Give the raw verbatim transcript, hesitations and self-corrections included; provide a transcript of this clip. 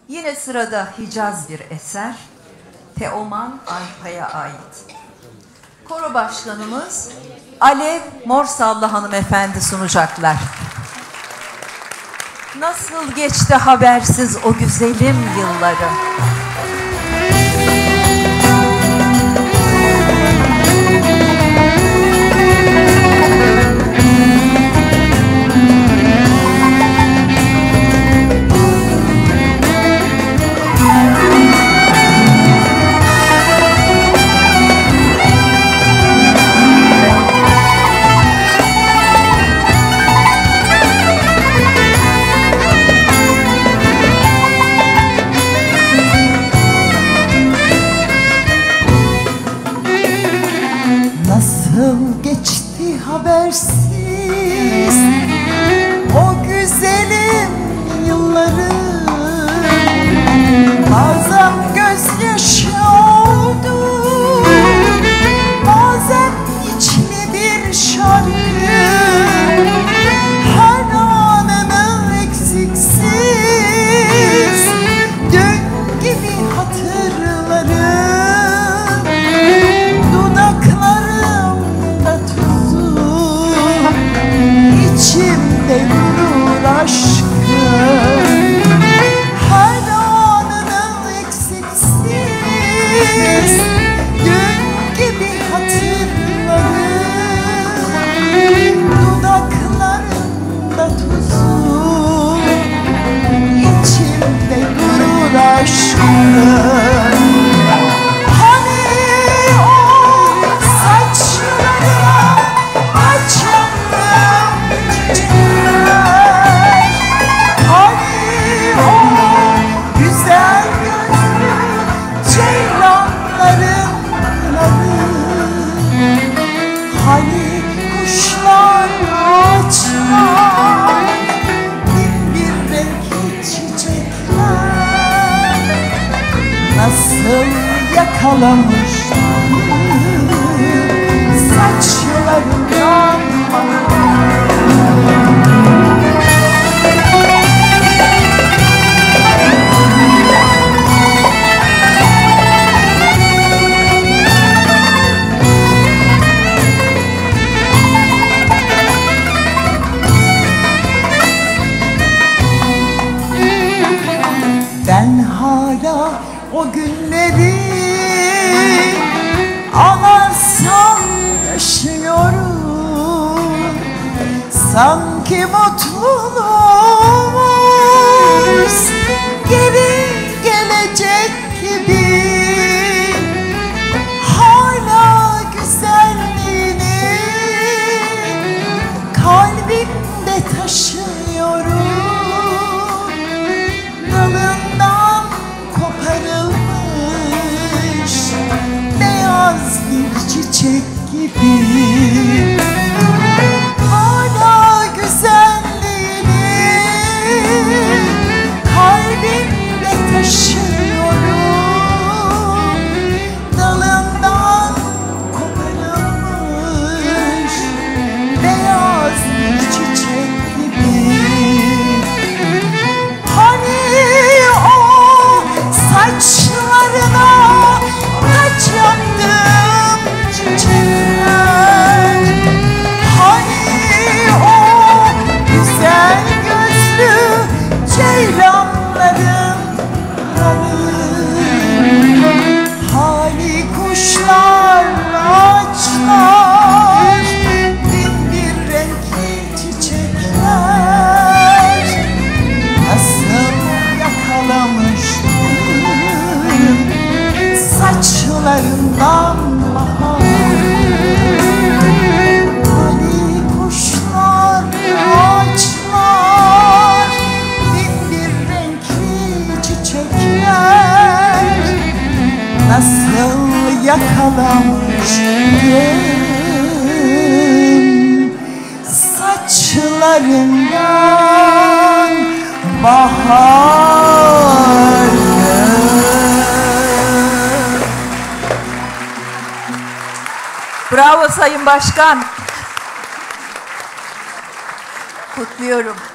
Yine sırada Hicaz bir eser, Teoman Aypa'ya ait. Koro başkanımız Alev Morsallı hanımefendi sunacaklar. Nasıl geçti habersiz o güzelim yılları? Nasıl geçti habersiz o güzelim yılları? Bazen gözyaşı oldu, bazen içli bir şarkı. Her anını eksiksiz dün gibi hatırlarım. İçimde durur aşkım, her anını eksiksiz dün gibi hatırlarım. Dudaklarımda tuzu, içimde durur aşkım. Hani kuşlar açar, bin bir renkli çiçekler, nasıl yakalamıştım saçlarından bana. Ben hala o günleri ağlarsam yaşıyorum. Sanki mutluluğumuz geri gelecek gibi. Hala güzelliğini kalbimde taşıyorum. Dalından koparılmış beyaz bir çiçek gibi. Hala güzelliğini kalbimde taşıyorum. Dalından koparılmış beyaz bir çiçek gibi. Saçlarına taç yaptım çiçekler. Hani o güzel gözlü ceylanların hani kuşlar ağaçlar, bin bir renkli çiçekler, nasıl yakalamıştım saçlarından bahar. Hani kuşlar ağaçlar, bin bir renkli çiçekler, nasıl yakalamıştım saçlarından bahar. Bravo Sayın Başkan. Kutluyorum.